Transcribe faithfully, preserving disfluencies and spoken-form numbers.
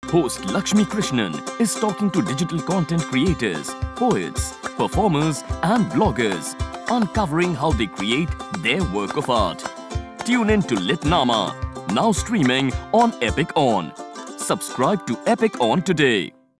Host Lakshmi Krishnan is talking to digital content creators, poets, performers and bloggers, uncovering how they create their work of art. Tune in to Litnama, now streaming on Epic On. Subscribe to Epic On today.